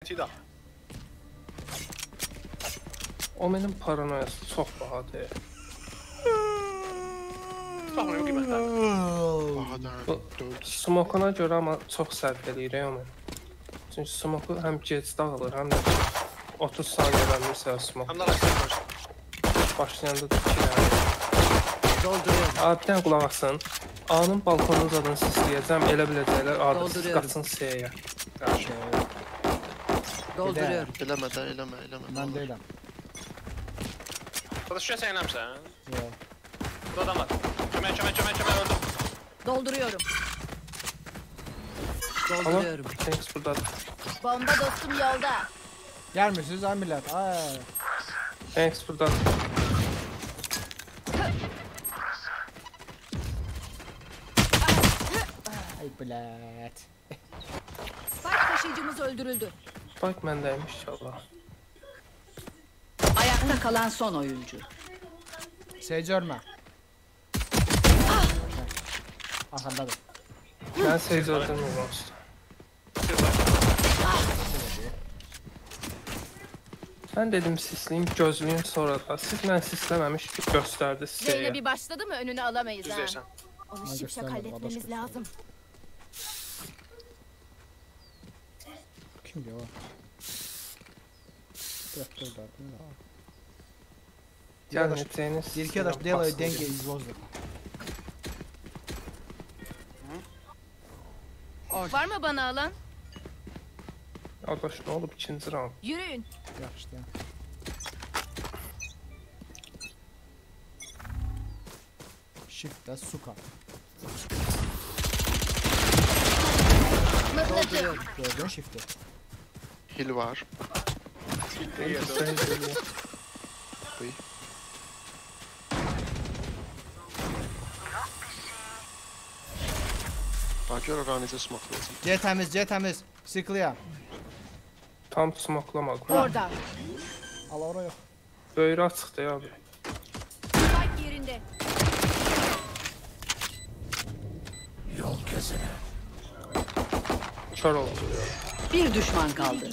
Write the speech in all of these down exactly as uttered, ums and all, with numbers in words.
Tida. O benim paranoyası çox bahadır. Baxmıyorum qiymətlər. Smokuna görə amma çox sərf eləyir onu. Çünki smoku həm gec dağılır, həm də otuz saniyədən bir səhər smok. Həm də rəsmə qoyur. Başlayanda da iki dənə. Abi, bir dənə qulaq asın. A'nın balkonun zadını sisləyəcəm, elə biləcəklər, abi, siz qaçın S'yə. Dolduruyorum. Eləmə də, eləmə, eləmə. Mən deyiləm. Burada şuraya sən eləmsən? Yox. Burada adam var. Kömək, kömək, kömək, kömək, öldüm. Dolduruyorum. Ama Dolduruyorum. Thanks buradadır. Bomba dostum yolda. Gəlmirsiniz ay millət. Ay. Thanks buradadır. Ay millət. Spike taşıyıcımız öldürüldü. Bak məndəymiş inşallah. Ayakta kalan son oyuncu. Şey görmə. Arxandadır. Mən Sage öldürmürəm usta. Ben dedim sisleyeyim, gözlüyüm sonra da. Siz mən sislememiş ki gösterdi size. Zeynep bir başladı mı önünü alamayız Düz ha. deyirsən. Onu Ben şipşak göstermedim, halletmemiz başkası. lazım. Kimdir o? Dur dur dur. Gelmeyeceğiniz. Arkadaş делаю деньги из воздуха. Var mı bana alan? Arkadaş ne oldu ikinci round? Yürüyün. Yaxşı deyəm. Shift'də suka. Mıhladım. Gördün shift'i. Hil var. Sen geliyor. Bıy. Bak gör oranızı smokelayasın. C təmiz, C təmiz. Sikliyam. Tam smoklamadım. Orada. Al ora yox. Böyrü açıqdı ya abi. Spike yerinde. Kör oldu. Bir düşman kaldı.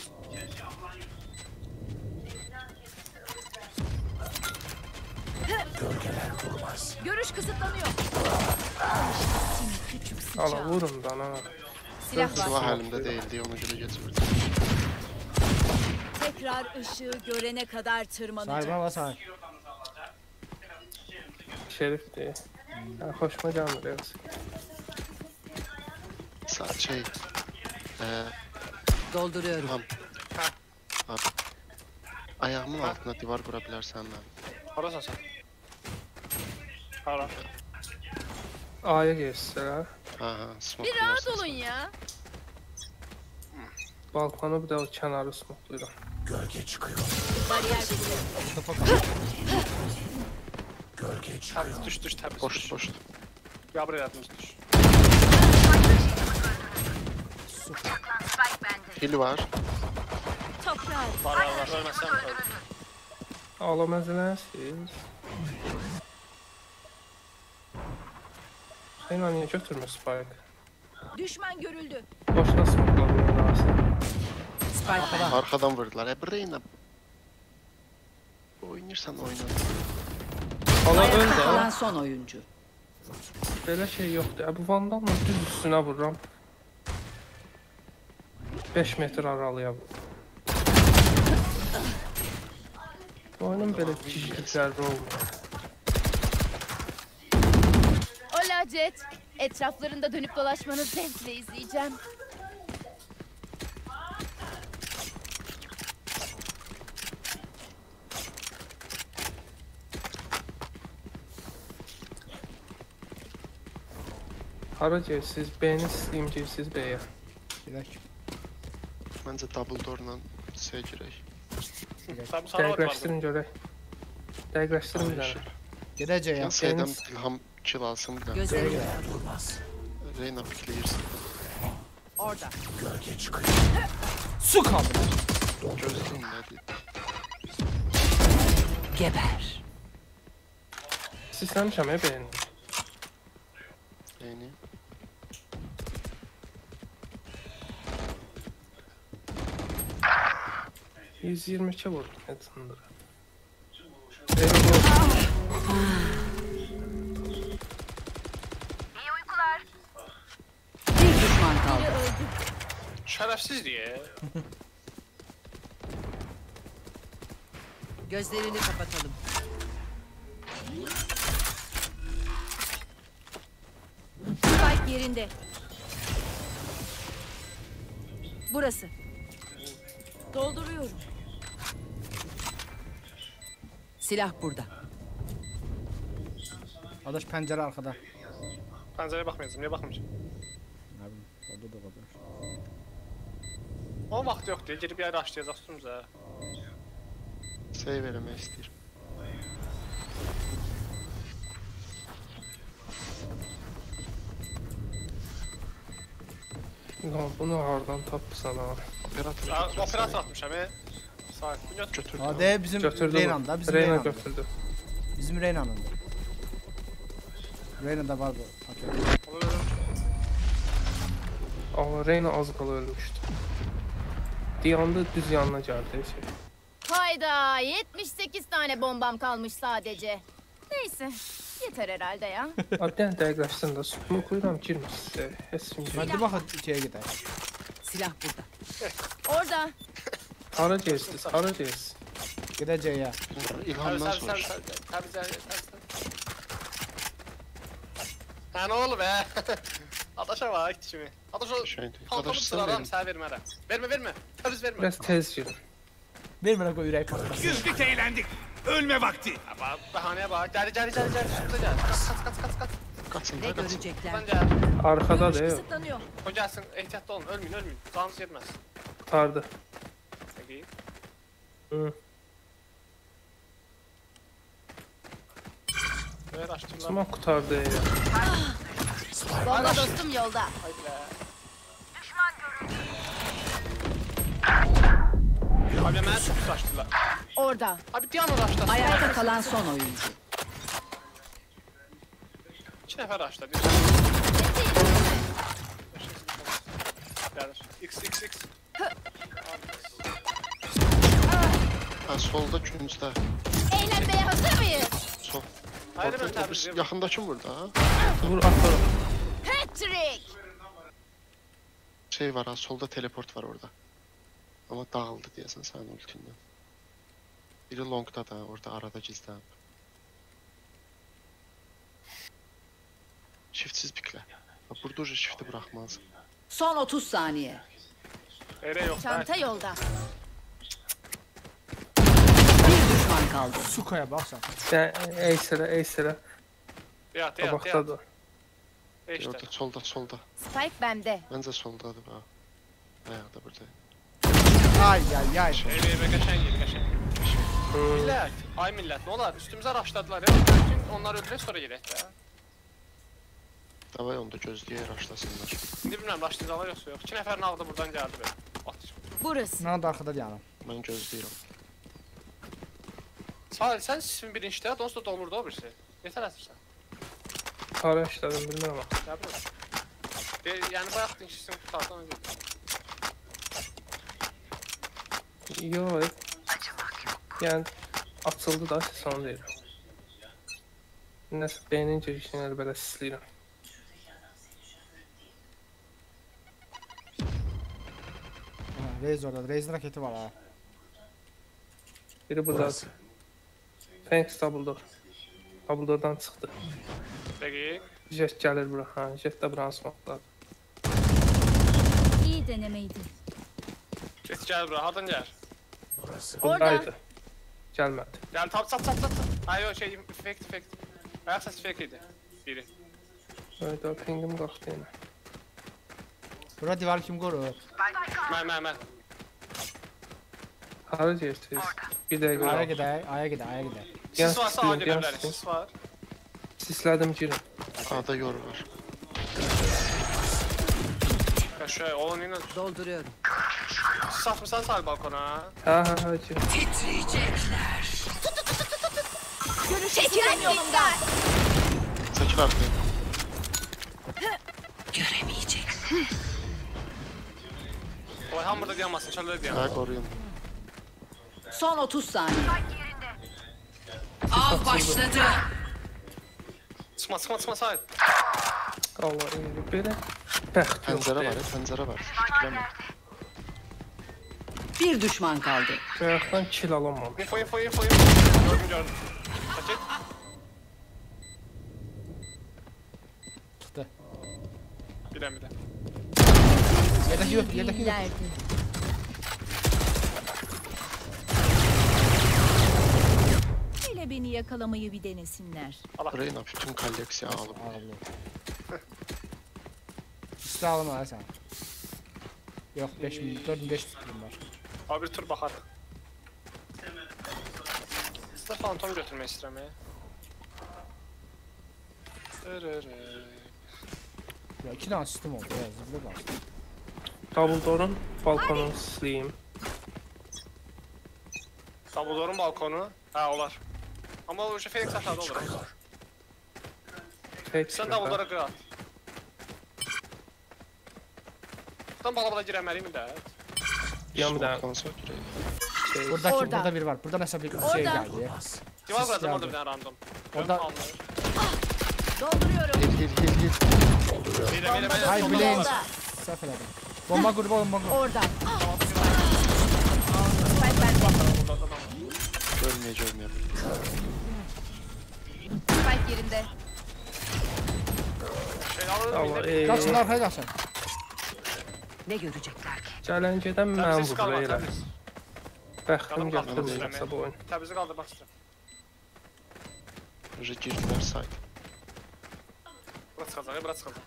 Görüş kısıtlanıyor. Seni küçük Ala sıçan. vurun da ana. Silah var. Silah elimde değildi, onu göre getirdim. Tekrar ışığı görene kadar tırmanacak. Sayma var say. Şerif diye. Yani hoşuma gelmedi biraz. Sa şey... Eee... Dolduruyorum. Tamam. Abi. Ayağımın altına divar kurabilirsen ben. Harasan sən? Hara? A'ya geçseler. Ha ha, smoke Bir rahat olun ya. Balkonu bir de o kenarı smokluyorum. Bariyer belirli. Təmiz, düş, düş, təmiz. Boş, boş. Yabır elədiniz, düş. Hil var. Toprağı. Var, var, var. Ölməsən öldüm. Ala məzələsiz. Sen niye götürmüş Spike? Düşman görüldü. Boşuna smokladın lazım. Spike var. Arkadan vurdular. E Breyna. Oynarsan oyna. Ala Ayakta öldü. kalan son oyuncu. Böyle şey yoktu. Ya, bu vandalla düz üstüne vururam. beş metre aralıya bu. Bu oyunun böyle ciciklikleri olmuyor. Ola Jet. Etraflarında dönüp dolaşmanı zevkle izleyeceğim. Hara siz B'ni istəyim ki siz B'ye. Gedək. Bence double door'la şey girək. Tabii sana bak vardı. Dəqiqləşdirin görək. Dəqiqləşdirin bir dənə. Gedəcək ya. Ya S'den ilham kill alsın bir daha. Gözlerini Reyna pikleyirsin. orada. Suka. Gözleyin dedi. Geber. Sistəmişəm ya B'ni. yüz yirmi iki vurdum Headhunter'a. Eyvallah. Bir düşman kaldı. Şerefsiz diye. Gözlerini kapatalım. Spike yerinde. Burası. Dolduruyorum. Silah burada. Adaş pencere arkada. Pencereye bakmayacağım. Niye bakmayacağım? Ne bileyim. Orada da olabilir. O vaxt yoxdur. Girib yer açlayacaq üstümüzə. Save eləmək istəyir. Lan bunu hardan tapsan ha? Operator. Ya, götürün, operator save. atmışam. E. Sahip. Bu götür. Götürdü. Hadi bizim Götürdü Reyna'nda, bu. bizim Reyna Reyna'nda. götürdü. Bizim Reyna'nın da. Reyna'da var bu. Okey. Olur, olur. Ama Reyna az kala ölmüştü. Diyandı düz yanına geldi şey. Hayda, yetmiş sekiz tane bombam kalmış sadece. Neyse, yeter herhalde ya. Abden dəqiqləşsin də sütunu koyuram girmiş sizə. Heç kim girmir. Hadi bakın ikiye gidelim. Silah burada. Orada. Hara geçdiniz? Hara geçdiniz? Gideceğiz ya. İlhamdan Tabii, tabii, soruş. tabii, tabii, tabii, tabii. Ha, ne oldu be? Adaşa bak kimi. Adaş o Şeydi. paltonu Adaş, sen sıraram, verin. sənə vermərəm. Vermə, vermə. Təbiz vermə. Biraz tez girin. Bir bırak o yürek patlasın. Güldük eğlendik. Ölme vakti. Ama bahaneye bak. Gel, gel, gel, gel. Üstümüze gel. Kaç, kaç, kaç, kaç, kaç. Qaçın Ne da qaçın. görecekler? Buradan gel. Arkada da yok. Kısıtlanıyor. O gelsin. Ehtiyatlı olun. Ölmeyin, ölmeyin. Canınız yetmez. Kurtardı. Peki. Hı. Ver açtılar. Suma kurtardı ya. Bomba dostum yolda. Haydi be. Abi mənə çox pis açdılar. Orada. Abi diyan uğraşdı. Ayakta kalan son oyuncu. İki nəfər açdı. Gəlir. X, X, X. Ha, solda küncdə. Eğlenmeye hazır mıyız? Sol. Hayır, Orada- mən o təbriz birisi- edirəm. Yaxındakı burada ha. Vur atarım. Patrick. Şey var ha, solda teleport var orada. Ama dağıldı deyəsən sənin ultindən. Biri longda da, orada arada gizlənib. Shiftsiz piklə. Ha, burada uca shift'i bırakmaz. Son otuz saniye. Ere yok. Çanta yolda. Bir düşman kaldı. Suko'ya bak sen. Yani ey sıra ey sıra. Diyat, diyat, Tabakta diyat. da. İşte. Orada solda, solda. Spike bende. Məncə soldadır ha. Ayaqda burada. Ay ay ay. Eve eve qəşəng yeri, qəşəng. Hı. Millət, ay millət, nə olar? Üstümüzə raşladılar ya. Bütün onlar öldürək sonra gedək də. Davay onda gözləyək raşlasınlar. İndi bilmirəm, raşlayacaqlar yoxsa yox. İki nəfərin ağda buradan gəldi be. At. Burası. Ne oldu arkada diyelim. Mən gözləyirəm. Salih, sən sizin birincidə, onsuz da dolmurdu o birisi. Yetər əsirsən. Hara işlədim bilmirəm ama. Nə bilirəm. E, yəni bayaq dinçisin tutarsan öyle. Yo. Yani açıldı da ses onu deyirəm. Nəsə beynin girişini belə sisləyirəm. Ha, Raze orada. Raze'in raketi var ha. Biri burada. Thanks Dumbledore. Dumbledore'dan çıxdı. Peki. Jet gəlir bura. Ha, Jet də buranı smokladı. İyi denemeydi. Get gəl bura, hardan gəl? Buradaydı. Gəlmədi. Gəl, tap, çat, çat, çat. Ay, o şey, fake, fake. Ayaq səsi fake idi. Biri. Öyle pingim qalxdı yenə. Burada divar kim korur? Mən, mən, mən. Hara gedirsiniz? Bir dəqiqə. Aya Aya gidelim, aya gidelim, aya gidelim. Sis varsa Gəlin, ağa gedə gəlin, bilərik, gəlin. sis var. Sislədim girin. A'da yor var. Ya şöyle, oğlum yine Dolduruyorum. sis atmışsan sahil balkona. Ha ha ha girin. Çekilin yolumdan. Çəkil artıq. Oy, hamburda dayanmasın, çöldə dayan. Ha, qoruyun. Son otuz saniye. Av başladı. Çıxma, çıxma, çıxma, sahip. Allah indi belə. Bəxt Pəncərə var, yoxdur. ya, pəncərə var. Fikrləmə. Bir düşman kaldı. Bayaqdan kill alınmamış. Info, info, info, info. Gördüm, gördüm. Çəkil. Çıxdı. Biləm, biləm. Yerdəki yox, yerdəki yox. Hele beni yakalamayı bir denesinler. Reyna bütün kolleksiya alıb. Ağlı. İstə alma ha sən. Yox, beş min, dörd min beş yüz min var. Abi bir tur baxarıq. Sizdə fantom götürmək istəyirəm ya. Dırırı. Ya iki dənə sistem oldu ya, zıblı qaldı. Dumbledore'un balkonunu sisləyim. Dumbledore'un balkonu. Ha, olar. Ama o şey Phoenix aşağıda olur. Tek Sen Dumbledore'a qıy at. Buradan balabala girəməliyim də. Ya bir dənə Smoke'dan sonra girək. şey. Buradaki, Orada. burada bir var. Burada nəsə bir şey Orada. geldi. Divar Sis quracam orada geldi. bir dənə random. Orada- Alınır. Dolduruyorum. Hil hil hil hil. Belə, belə, belə. Ay Solda bileğin. var. Səhv elədim. Bomba qurba, bomba qurba. Orada. Görmeye görmeye. Spike yerinde. Şey alır Allah mıydı? ey. Qaçın, arxaya qaçın. Ne görecekler ki? Gələn gedən mən Təbliz qalma, vururayım. təbliz. Bəxtim Qaldım, qaldım, gətirməyəcəksə bu oyun. Təblizi qaldırmaq istəyirəm. Уже girdiler site. Bura çıxacaq, bura çıxacaq.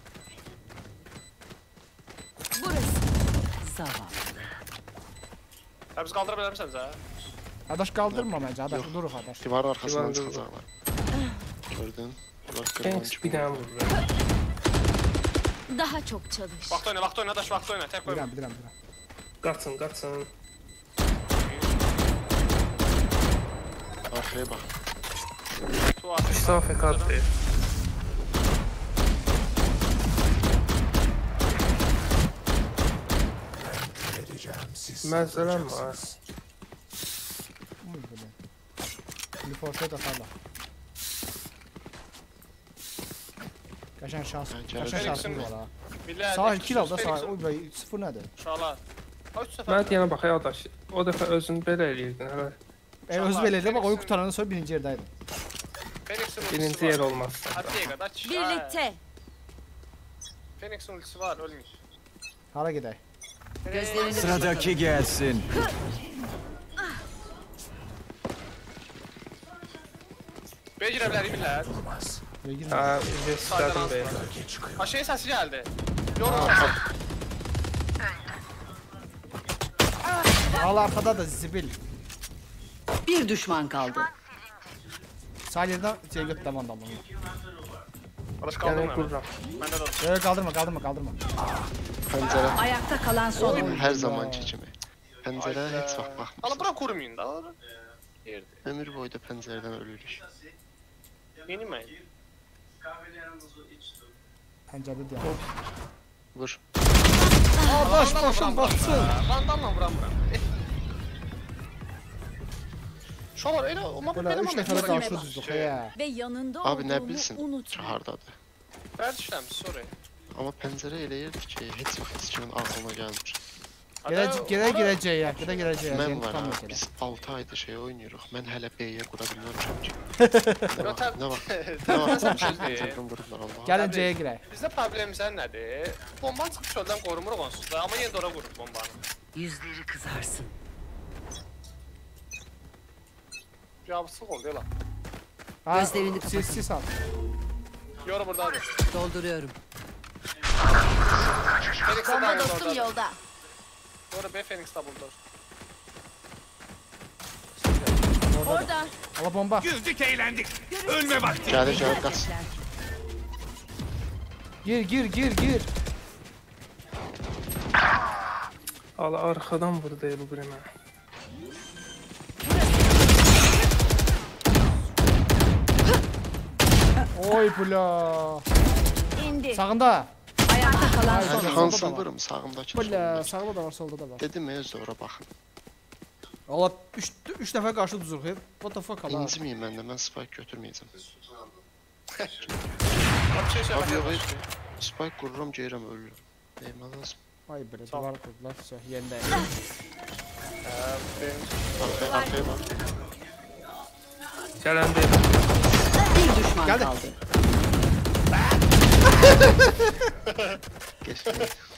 Burası. Zavallı. Təblizi qaldıra bilərmisiniz ha? Adaş qaldırma məncə, adaş durur adaş. Divar arkasından Divar- çıkacaklar. Gördün. Bunlar Phoenix bir dənə vurur. Daha çok çalış. Vaxt oyna, vaxt oyna, daş vaxt oyna. Tək koyma. Bilirəm, bilirəm, bilirəm. Qaçın, qaçın. Arkaya bak. Tu at. Saf ekaddır. Məzələm var. Uy belə. Şimdi forfeit atarlar. Qəşən şans, Ha, gəlir. qəşən şansımız var ha. Billər. Sağ iki alda sağ. Uy be, sıfır nədir? Uşaqlar. Ha, üç səfər. Mən deyənə bax, ay adaş, o dəfə özün belə eləyirdin, hələ E, özü belə idi, bax oyun qutarandan sonra birinci yerdəydim. Phoenix'in ultisi birinci var. yer olmaz. Hadi dəqiqə, daç. Birlikte. Phoenix'in ultisi var, ölmüş. Hara gedək? Gözlerini Sıradaki gelsin. Bəyə girə bilərik millət. Buraya girmə. Hə, istədim belə. Ha, şey səsi gəldi. Yorulma. Al arkada da zibil. bir düşman kaldı. Sağ yerdən şey göt tamam tamam. Barış Gəlin qaldırma. qururam. Məndə də olsun. Yok kaldırma kaldırma kaldırma. Pencere. Ayakta kalan son oyun. Her zaman çekimi. Pencere Hayda. hiç vaxt bakmaz. Ala bura kurmayın da. ora. Yerdi. Ömür boyu da pencereden ölürük. Yenilməyin. Pencerde diye. Vur. Aa baş başım batsın. Vandalla vuram vuram. Şolar elə o mapa Böyle benim üç nefere karşı düzdük ya. Ve yanında Abi ne olduğumu bilsin unutma. çahardadır. Bərd işləmiş, sorry. Ama pencere eləyirdi ki hiç vaxt heç kimin ağlına gelmir. Gele gele geleceği ya. Gele geleceği ya. Mən Yeni var ha, tutamıyor gele. biz altı aydır şey oynuyoruz. Mən hələ B'yə qura bilmirəm ki. Yo, Ne təb- vaxt, ne vaxt, ne vaxt Təbii. bir şey pencereden vururlar Allah. Gelin C'ye girək. Bizdə problemimiz nədir? Bombanı çıxıb çöldən qorumuruq onsuz da, amma yenə də ora vurur bombanı. Yüzleri kızarsın. Cavabsızlıq oldu elə. Ha, Gözlerini Sis kapatın. sis al. Yora buradadır. Dolduruyorum. Phoenix de Bomba dayandı dostum oradadır. yolda. Yora B Phoenix double door. Orada. Ala bomba. Güldük eğlendik. Ölme vakti. Gəlir, gəlir, qaç. Gir gir gir gir. Ala arxadan vurdu el bu birine. Oy bula. İndi. Sağında. Ayakta kalan son Hadi oyun. Hansıl Hansıl da var. vurum sağımdakı Bula solundakı. sağında da var solda da var. Dedim ya özdə ora baxın. Allah üç dəfə qarşı duzuruq. What the fuck Allah. İncimiyim mən də, mən spike götürməyəcəm. Bir şey Abi söyle. yox, spike qururam, geyirəm, ölürüm. Neyimə lazım? Ay belə divar qurdular. Yerində. Arkaya, arkaya bak. Gələn deyil. Bir düşman Geldi. kaldı. Geçti.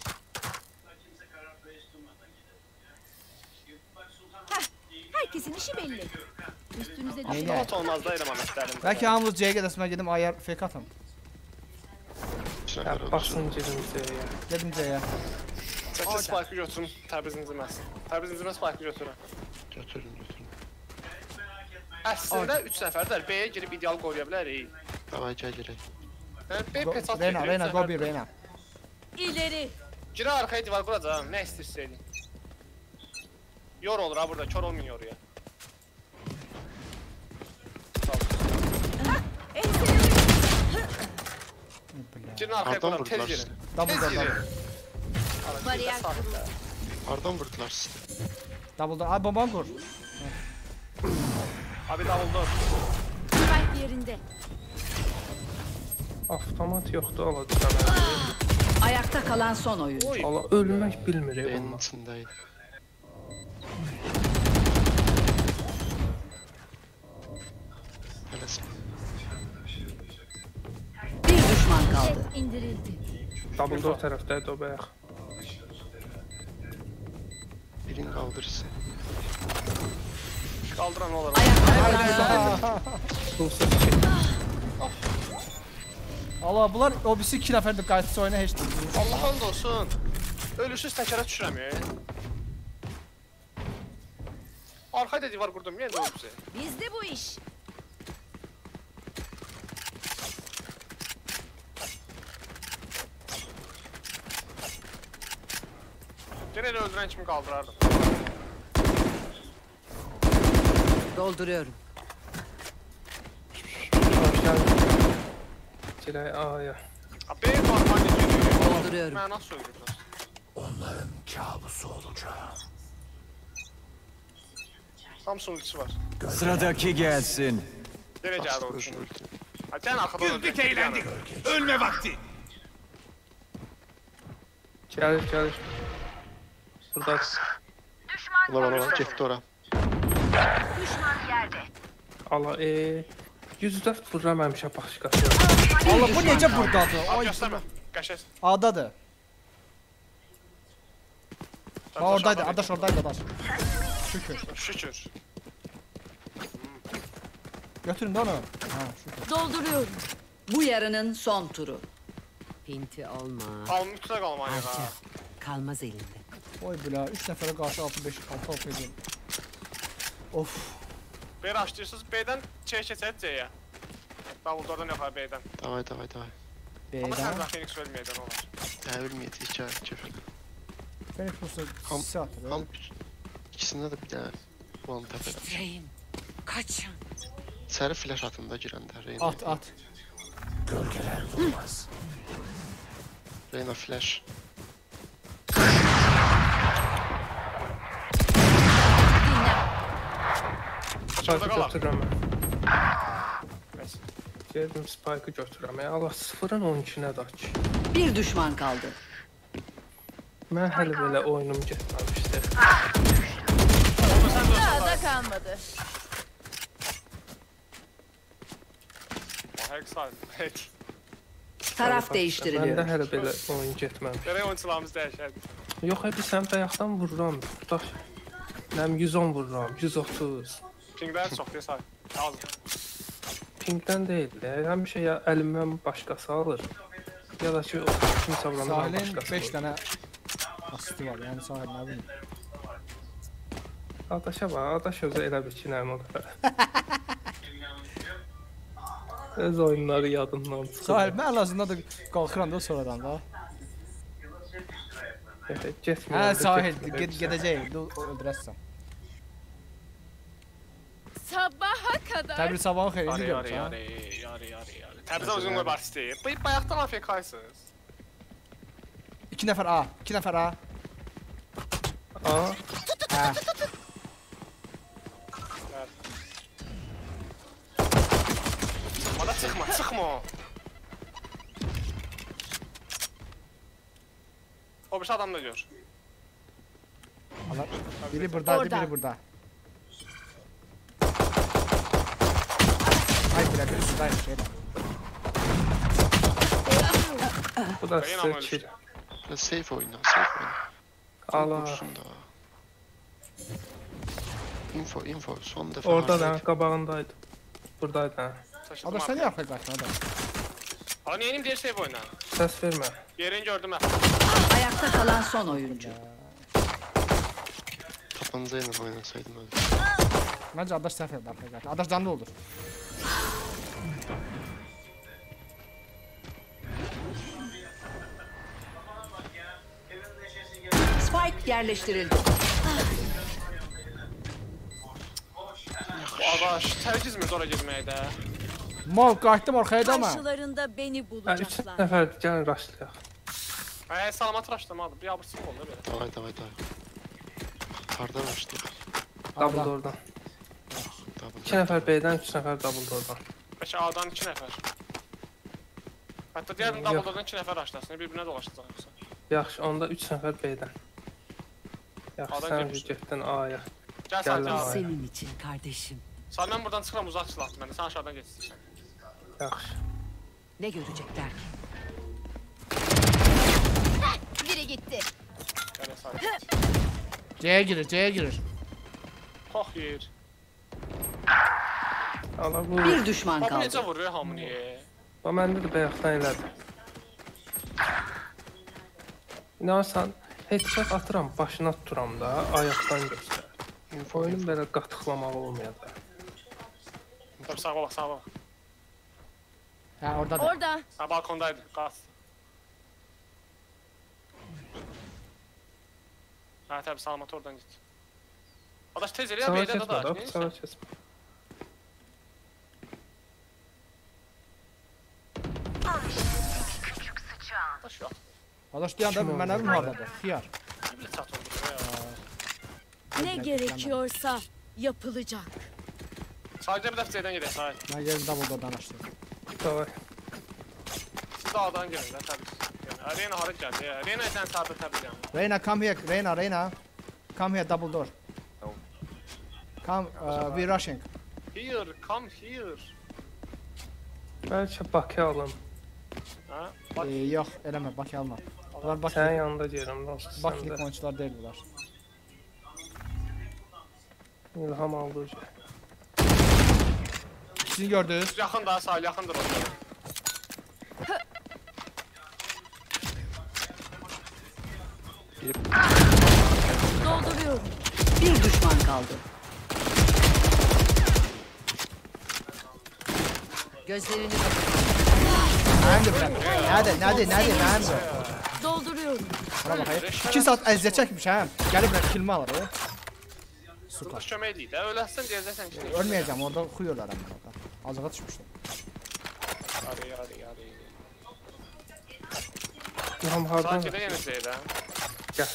Herkesin işi belli. Üstünüze düşün. Neyine? Ot olmaz da elemantlarım. Bəlkə hamımız C'yə gedəsən, mən gedim ayar fake atım. Bir Ya nəfər olsun. basın girin C'yə. Gedim C'yə. Çəkil spike'ı götürün. Təbriz incimez. Təbriz incimez spike'ı götürün. Götürün, götürün. Əslində üç nəfərlər B'yə girib ideal qoruya bilərik. Davay, gəl girək. B pes at. Reyna, Reyna, go bir Reyna. İleri. Girə arkaya divar quracağım. Nə istəyirsə edin. Yor olur ha burada. Kör olmayın yoruya. Girin arkaya Hardan quralım. Tez vurdular girin. sizi? Double Tez door, girin. double. Bariyer kurulu. Hardan vurdular sizi? Double door. Ay bombanı kur. Abi davuldu. Spike yerinde. Avtomat yoxdur, ala düşənə. Ayakta kalan son oyuncu. Oy. Ala ölmək bilmir Benim bunlar. içindeydi. Neyse. Bir düşman kaldı. Jet indirildi. Double door tərəfdədir o bayaq. Birini kaldırırsın. Kaldıran olur. Ayakta kalan son oyuncu. Pulsuz ki. Allah bunlar o birisi iki nəfərdir qayıtsı oyuna heç deyil. Allah'ın olsun. Ölüsüz təkərə düşürəmir. Arkaya da divar qurdum. Yenə də ölüsü. Bizde bu iş. Gene elə öldürən kimi qaldırardım. Dolduruyorum. Hoş geldin. Girək A'ya. Ha, B var, hani geliyor. Dolduruyorum. Mən nasıl öldürürüz? Samsun ultisi var. Sıradaki gelsin. Nereye geldi Bastı ultisi? ölsün ulti. Ha, sen arkadan Güldük öldün. eğlendik. Ölme vakti. Gəlir, gəlir. Burada Ulan bana bak, getdi ora. ala e yüz dörd vururam həmişə başqası. Allah bu necə burdadır? Abi Ay gösterme. Kaşes. A'dadır. Ha oradaydı, adaş oradaydı adaş. Şükür. Şükür. Götürün de onu. Ha şükür. Dolduruyorum. Bu yarının son turu. Pinti olma. Kalmış da kalmayın Harca. ha. Kalmaz elinde. Oy bila üç nəfərə qarşı altı beş altı altı edin. Of. B açtırırsınız. B'den şey keçer C'ye. Davullardan yapar B'den. Davay, davay, davay. Ama sen B'dən. de Phoenix ölmeyeden olur. Dəvirməyət, heç gəl, kefir. Fenix Plus'u Ham- sisi atır. Ham ikisində də bir dənə ulan təpədə. Titreyin. Kaçın. Səri flash atında girəndə Reyna. At at. Reyna flash. Spike'ı Kaçırda kalak. götürürəm mən. Neyse. Geldim Spike'ı götürürəm. E, ala sıfırın on ikinə də ki. Bir düşman kaldı. Mən hələ belə oyunum getməmişdi. Daha da kalmadı. Oh, hex var. Evet. Taraf Məndə değiştiriliyor. hələ belə oyun getməmiş. Nereye oyuncularımız değişerdi? Yox, hep sən bayaqdan vururam. Tutaq. Nəm yüz on vururam, yüz otuz. Pingler çok diye say. Lazım. Pingdən deyil də. Həmişə ya əlimdən başqası alır. Ya da ki, o kimsə vurandan Sahilin başqası beş alır. tane asisti var. Yani sahil ne bileyim. Adaşa bax, adaş özü elə bir ki, nəm o qədər. Öz oyunları yadından çıxır. Sahil ben en azından da kalkıram da sonradan da. Getmir. Ha sahil ged gedeceğim. Öldürəsən. Sabaha kadar. Təbrik sabahın xeyirli Yari yari görürsən. yari yari yari yari. Təbrizə uzun qoy bastı. Bu bayaqdan A F K'ysınız. İki nəfər A. İki nəfər A. Aa, Hə. Baxma o. O bir şey adam da gör. Allah. Biri buradaydı, Orada. biri burada. Ay bire biri şuradaymış şeyden. Bu da Yine sizə ama kill. Biraz safe oyna, safe oyna. Allah. Vursun da. Info, info. Son defa Orada da hardaydı. qabağındaydı. Buradaydı ha. Taşıdım Adaş sen abi. niye arkaya kaçtın adam? Aa niyenim diğer save oyna. Səs vermə. Yerini gördüm ha. Ayakta kalan son oyuncu. Tapancayla oynasaydım öyle. Bence Adaş səhv etdi arkaya kaçtı. Adaş canlı olur. Spike yerleştirildi. Bu adaş tərgizmir ora girməkdə. Mal kaçtım arkaya da ama. Karşılarında beni Ha, üç bulacaklar. nəfərdir, gəlin raşlayaq. Hə, salamat raşlamadı. Bir abırsız oldu belə. Davay davay davay. Harda başlayalım. Double Allah. door'dan. Double. İki nəfər B'dən, üç nəfər double door'dan. Bəlkə A'dan iki nəfər. Hətta deyərdim Yox. Dumbledore'dan iki nəfər raşlasın. Bir-birinə dolaşacaq yoxsa. Yaxşı, onda üç nəfər B'dən. Yaxşı, A'dan sən girmişdi. getdin A'ya. Gəl Gəldim sadəcə A'ya. abi. Senin için kardeşim. Sən mən buradan çıxıram uzaq silahlı məndə. Sən aşağıdan geç istəyirsən. Yaxşı. Ne görecekler ki? Biri gitti. Gəl sadəcə. C'ye girir, C'ye girir. Xox yer. Allah bu. Bir düşman Bax bu kaldı. necə vuruyor hamını? O məndə də bayaqdan elədi. İnanırsan, headshot atıram, başına tuturam da, ayaqdan göstər. Oyunun belə qatıqlamağı olmayacaq. Tabii sağa bak sağa bak. Ha orada da. Orada. Ha balkondaydı. Qaz. Ha tabii salamat oradan git. Adaş tez elə ya Sağa bir yerdə keçmə, da. da, sağa keçmə. Adaş yok. Adaş bir anda Kim ben oldu? evim hardadır. Xiyar. Bir çat oldu ya. Ne gerekiyorsa yapılacak. Sadece bir dəfə C'dən gedək Sahil. Ben geldim double door'dan açtım. Davay. Siz de A'dan girin də təbii. Yəni Reyna hara gəldi ya. Reyna sən sağda təbii yəni. Reyna come here, Reyna, Reyna. Come here double door. Come, uh, we rushing. Here, come here. Bəlkə Bakı alım. Ha? Bak. Ee, yok, eleme, bak alma. Bunlar bak, Sənin yanında gerim, dost. bak Sən lik də oyuncular değil bunlar. İlham aldıcı. İkisini gördünüz. Yaxın daha Sahil, yaxındır o. Dolduruyorum. Bir düşman kaldı. Gözlerini Nerede bırak? Nerede, nerede, nerede, nerede? Dolduruyorum. Bana bakayım. İki saat əziyyət çəkmiş hə. Gəlib bırak kilimi alır o. Süper. Tutmuş kömək deyil də. Öləsən deyəcəksən ki. Ölməyəcəm, orada xuyurlar amma orada. Azığa düşmüşdüm. Hadi, hadi, hadi. İlham hardan? Sanki də yenə C'də. Gəl.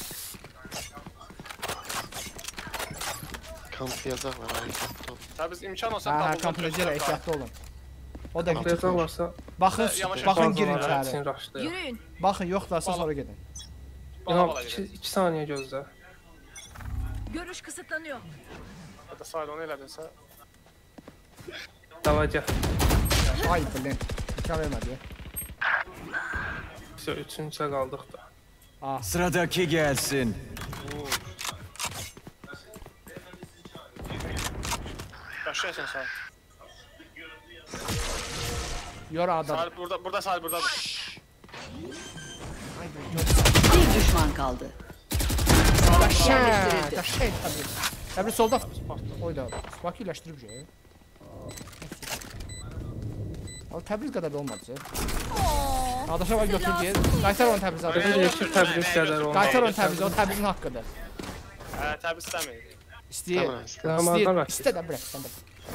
Kamplayacaklar hareketli ol. Tabii biz imkan olsa Hə, hə, Dumbledore kompütercə götürər. ehtiyatlı olun. O da Kamplayacaq gidiyor. varsa, Baxın, Yavaş- baxın girin bazıları içəri. üçün raşlayaq. Yürüyün. Baxın, yoxlarsa sonra gedin. Bala İlham, bala iki, gedək. iki saniyə gözlə. Görüş kısıtlanıyor. Hadi Sahil onu elədinsə. Davay gəl. Ay bilin. İmkan vermədi. Biz üçüncüyə qaldıq da. Ah, Sıradaki gelsin. Başlayasın Sahil. yor adam. Sahil burada, burada Sahil buradadır. bir düşman kaldı. Yerleştirildi. Şey tabii. Tabii solda. Oyda. Bak iyiləşdirib şey. Al Təbriz qədər də olmadı. Adaşa var götür gel. Qaytar onu Təbrizə. Belə deyir ki, təbrik qədər olmalı. Qaytar onu Təbrizə. O Təbrizin haqqıdır. Hə, təbii istəmir. İstəyir. Tamam, istəyir. İstəyir. Damardan raşlayaq. İstə də bırak sən də.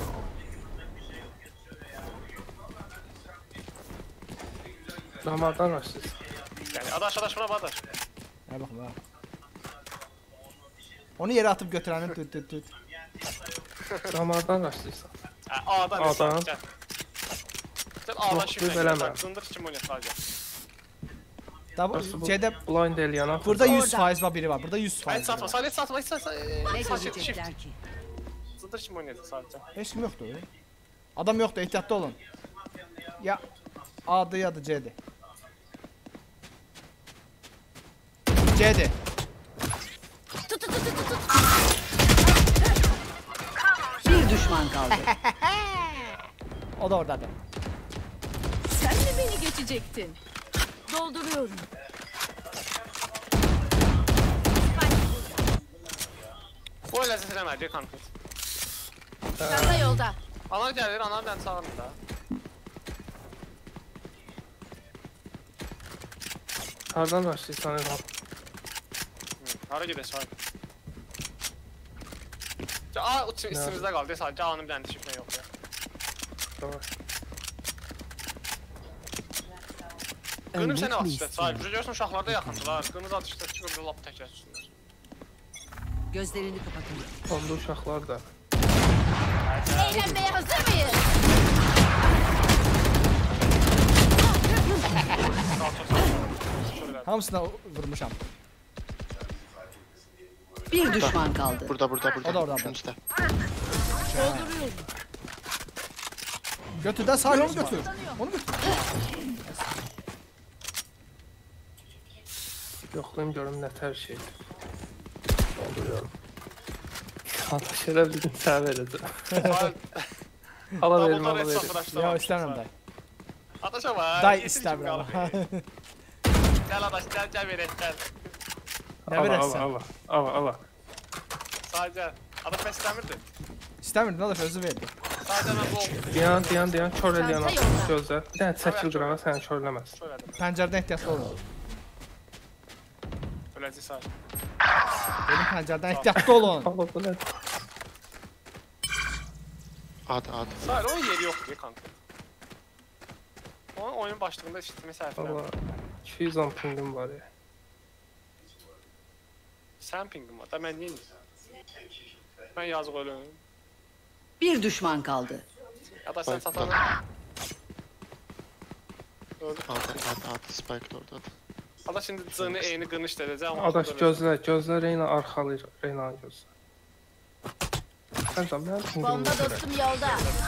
Damardan raşlayaq. Yəni adaş adaş buna adaş. Nə baxım ha. Onu yerə atıb götürənin tüt tüt tüt. Damardan raşlayırsan. Hə, A'dan A'dan. A'dan. Gəl. Sen ağla Yok, şifre beləmə. gel. Sındır kim oynuyor sadece. Double, Nasıl bu? C'de Blind eləyən burada yüz Orada. faiz var biri var. Burada yüz Hayır faiz satma, var. sadece satma, hiç satma. Ne Sadece shift. görecekler ki? Sındır kim oynuyor sadece. Hiç kim yoktu öyle. Adam yoktu, ehtiyatlı olun. Ya A'dı ya da C'di. C'di. Bir düşman kaldı. O da oradadır. Sen mi beni geçecektin? Dolduruyorum. Bu öyle ses eləmədi kanka. Çanta yolda. Ana gelir, ana ben sağım da. Hardan başlayırsan Elhan? Hara gidiyorsun abi? Aa, o üstümüzde kaldı. Sadece A'nın bir tane şifre yok ya. Tamam. Qınım sənə atışdı. Sahib, görürsən uşaqlarda yaxındılar. Qınız atışdı, çıxırdı lap təkər üstündə. Gözlerini kapatın. Onda uşaqlar da. Eğlenmeye hazır mıyız? Hamısına vurmuşam. Bir düşman kaldı. Burada burada burada. O da orada. Üçüncüde. Dolduruyorum. Götür de sahil onu götür. Onu götür. Yoxlayım görüm nətər şeydir. Dolduruyorum. Ataş elə bir gün sənə verəcəm. Ala verim, ala verim. Ya istəmirəm dayı. Ataşa var. Dayı istəmirəm. Gel adaş, gel gel verək, gel. Ne Ala, verəsən? ala, ala, ala, ala. Sadece. Adaş ben istəmirdim. İstəmirdin adaş özü verdi. Sadece ben bu Dayan, dayan, dayan, kör eləyən Çanta atış yolda. gözlə. Bir dənə çəkil qırağa səni körləməz. söyledim. Pəncərədən ehtiyatlı olun. Öləcək sahib. Dedim pəncərədən ehtiyatlı olun. Ala, bu nədir? Adı adı. Sahib, onun yeri yoktu kanka. Onun oyun başlığında işitme səhvləri. Allah, iki yüz on pingim var ya. Sən pingin var da mən neyim? Ben yazıq ölüm. Bir düşman kaldı. Ya da sen Bak, satanı. bak. Öldü. Adı adı adı Spike de oradadır. Ada şimdi zığını eyni qırmış derəcə. Adaş gözlə, gözlə Reyna arxalayır, Reyna gözlə. Sən sən mənim pingim Bomba var. dostum yolda.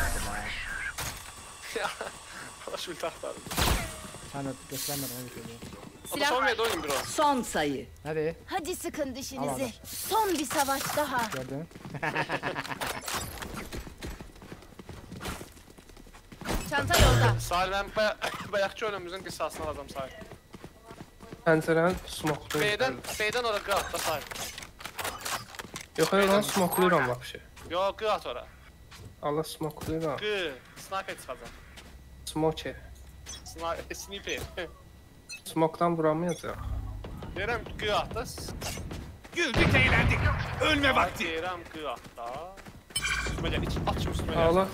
Adaş ulti axtardı. Sen göstermedin onu götürdüm. Ada Silah son var. verdi oyun bir o. Son sayı. Hadi Hadi sıkın Al, dişinizi. al. Son bir savaş daha. gördün. Çanta yolda. Sahil mən baya- bayaqki ölümümüzün qısasını alacağım sahil. Pəncərənin smoklayır. B'den, B'den ora qı at da sahil. Yox, lan smoklayıram vəbşi. Yo, qı at ora. Allah smoklayıram. Qı. Sniper çıxacaq. Smoke. Sniper. Sniper. Smokdan vuramayacaq. Deyirəm qı at da. Güldük eğlendik. Ölme vakti. Deyirəm qı at da. Üstümə gəl, iç, at kimi üstümə gəl. Allah.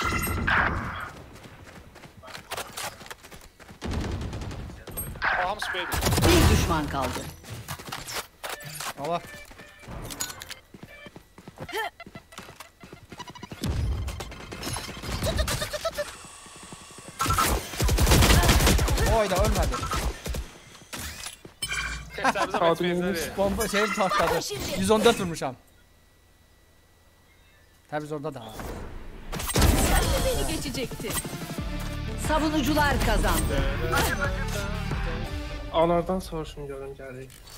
Hamısı B'dir. Bir düşman kaldı. Allah. Oy da ölmedi. Testlərimizə Adım bək olmuş. benzeri. Bomba şeyim patladı. yüz on dört vurmuşam. Tabii orada da. Beni geçecekti. Savunucular kazandı. Anardan soruşun görün gəlir.